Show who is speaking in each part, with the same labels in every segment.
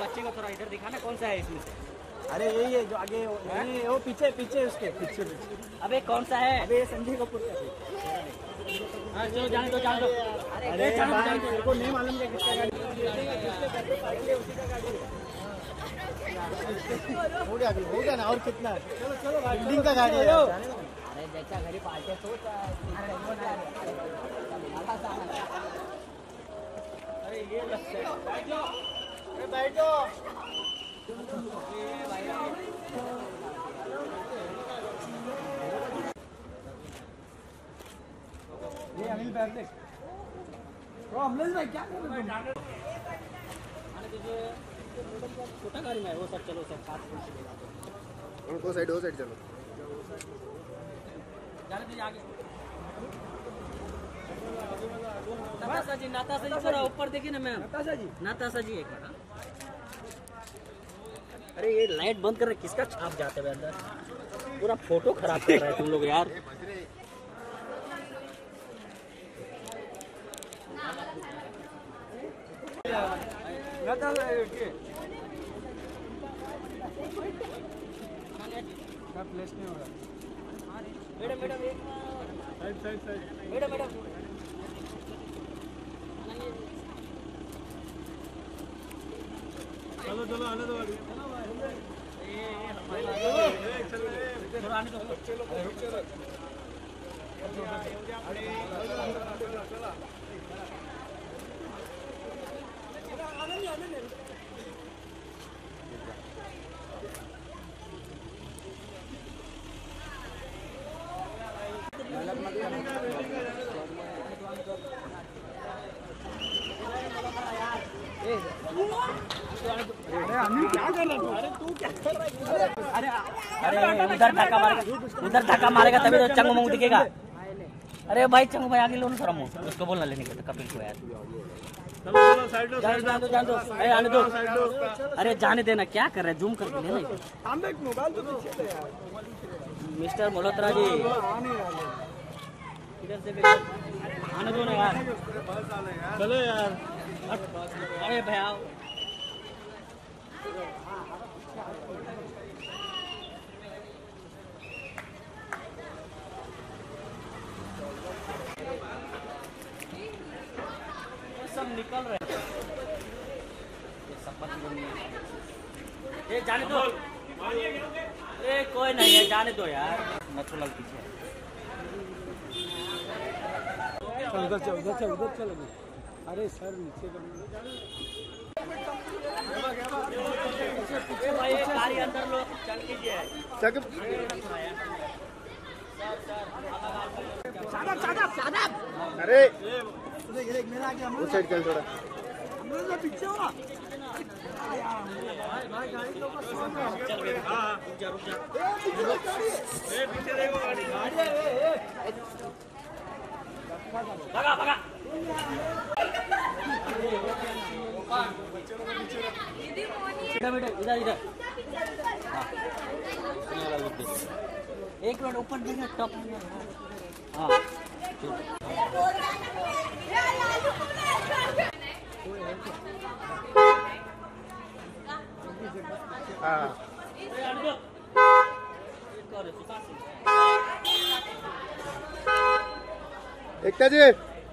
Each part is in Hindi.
Speaker 1: बच्चे को थोड़ा इधर दिखाना, कौन सा है इसमें से?
Speaker 2: अरे यही है जो आगे वो पीछे पीछे उसके पीछे।
Speaker 1: अबे कौन सा है?
Speaker 2: अबे संजय कपूर का।
Speaker 1: हाँ चलो जाने दो जाने दो।
Speaker 2: अरे मेरे को नहीं मालूम क्या किसका गाड़ी हो गया ना। और कितना? चलो चलो बिल्डिंग का गाड़ी है।
Speaker 1: अरे जैसा घरी पार्टी सोच। अरे ये बैठो
Speaker 2: बैठो। ये अनिल बैठ दे। तो अमलेश भाई क्या कर रहे हो?
Speaker 1: छोटा गाड़ी में है वो सब। चलो सब साथ
Speaker 2: वो साइड चलो।
Speaker 1: जाने दीजिए आगे। नाताशा जी थोड़ा ऊपर देखिए ना मैम। नाताशा जी एक बार। अरे ये लाइट बंद कर रहे, किसका छाप जाते हुए अंदर? पूरा फोटो खराब कर रहे हैं तुम लोग यार।
Speaker 2: प्लेस नहीं होगा।
Speaker 1: Madam madam
Speaker 2: side
Speaker 1: madam madam
Speaker 2: चलो आने दो गाड़ी। क्या कर रहा है? अरे तू क्या कर रहा है?
Speaker 1: अरे उधर धक्का मारेगा तभी तो चंगू मंगू दिखेगा। अरे भाई चंगू भाई आगे लो ना थोड़ा मुंह, उसको बोलना लेने के कपिल को यार।
Speaker 2: चलो साइड
Speaker 1: दो। अरे आने दो। अरे जाने देना, क्या कर रहे हैं? जूम करके लेना।
Speaker 2: मोबाइल तो पीछे थे यार।
Speaker 1: मिस्टर मल्होत्रा जी इधर से आने दो ना यार।
Speaker 2: चलो यार।
Speaker 1: अरे भैया सब निकल रहे हैं। ये जाने दो। ए कोई नहीं है, जाने दो यार। मत लग पीछे।
Speaker 2: उधर चल। अरे सर नीचे
Speaker 1: पीछे भाई गाड़ी अंदर लोग चल लीजिए।
Speaker 2: अरे मेरा आगे उस साइड चल थोड़ा। पीछे हो पीछे देखो गाड़ी।
Speaker 1: भगा इधर एक मिनट ऊपर देखना टॉप। हाँ
Speaker 2: एकता जी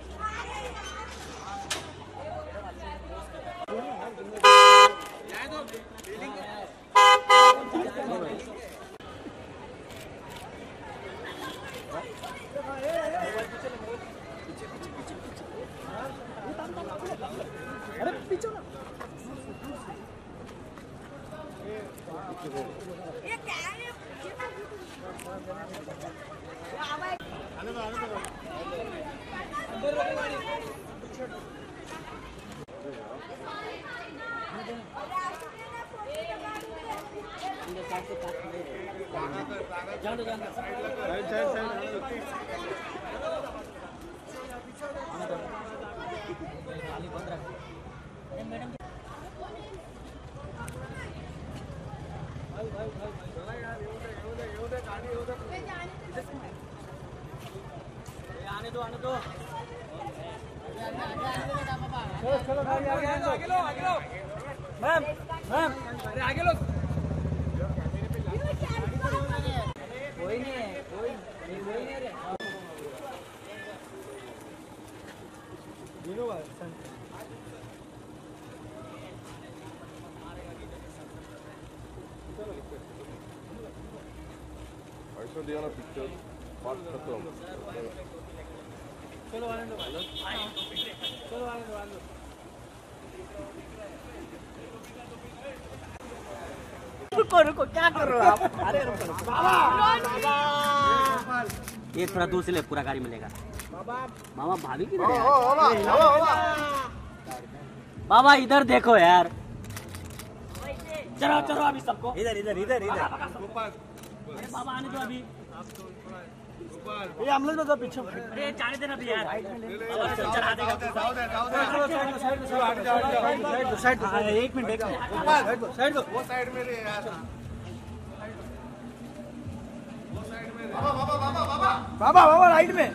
Speaker 2: अरे पीछे ना। ये क्या है? आने दो। अंदर रखो गाड़ी। आने दो चलो गाड़ी आगे लो। मैम मैम अरे आगे लो कोई नहीं है कोई नहीं रे जीरो
Speaker 3: ऐसा दिया ना पिक्चर पार्ट खत्म
Speaker 2: चलो आने दो चलो आने दो रुको क्या कर रहे हो आप अरे रुको बाबा
Speaker 1: ये थोड़ा दूर से ले पूरा गाड़ी मिलेगा मामा भाभी की बाबा इधर देखो यार चलो चलो अभी सबको इधर इधर इधर इधर अरे बाबा आने दो अभी
Speaker 2: ये हमले तो पीछे
Speaker 1: अरे जाने देना भी यार चला देगा
Speaker 2: साइड एक मिनट साइड दो
Speaker 3: वो साइड में रे यार
Speaker 2: बाबा बाबा राइट में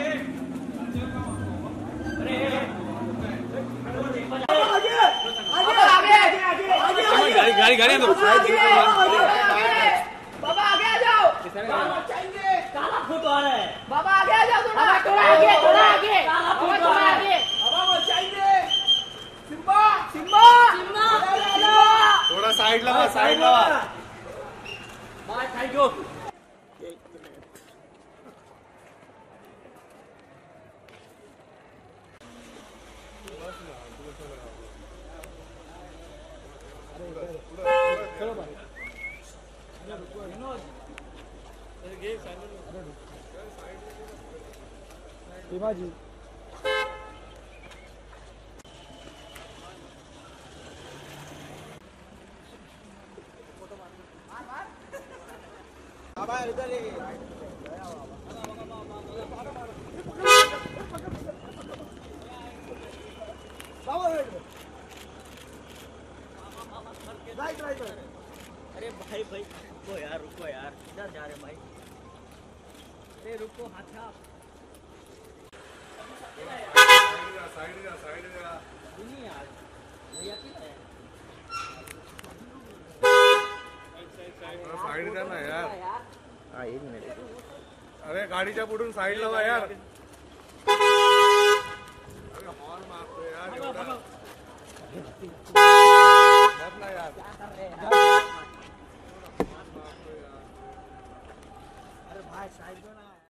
Speaker 3: गाड़ी गाड़ी दो
Speaker 4: बाबा आगे आ जाओ
Speaker 1: काला फोटो आ रहा है
Speaker 4: बाबा आगे आ जाओ थोड़ा आगे थोड़ा आगे बाबा वो चाहिए सिम्बा सिम्बा सिम्बा
Speaker 3: थोड़ा साइड लगा
Speaker 1: बाय थैंक यू
Speaker 2: शिवाजी बाबा इधर राइट राइट
Speaker 1: अरे भाई रुको यार किधर जा रहे भाई अरे रुको हाथ
Speaker 3: साइड जा
Speaker 1: नहीं यार भैया की है
Speaker 3: साइड जा ना यार
Speaker 1: हाँ एक मिनट
Speaker 3: अरे गाडीच्या पुढून साइड लावा यार अरे हॉर्न मारतो यार एवढा ना यार
Speaker 2: अरे भाई साइड दो ना